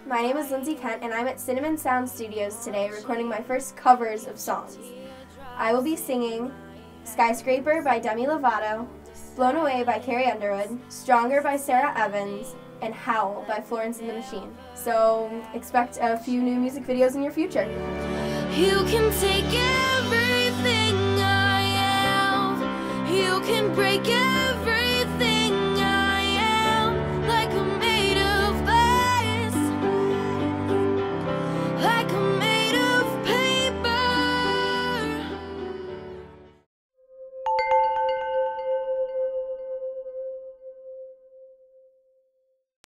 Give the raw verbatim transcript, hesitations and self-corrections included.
my name is Lindsay Kent and I'm at Cinnamon Sound Studios today recording my first covers of songs. I will be singing Skyscraper by Demi Lovato, Blown Away by Carrie Underwood, Stronger by Sarah Evans, and Howl by Florence and the Machine. So expect a few new music videos in your future. You can take everything I am, you can break everything.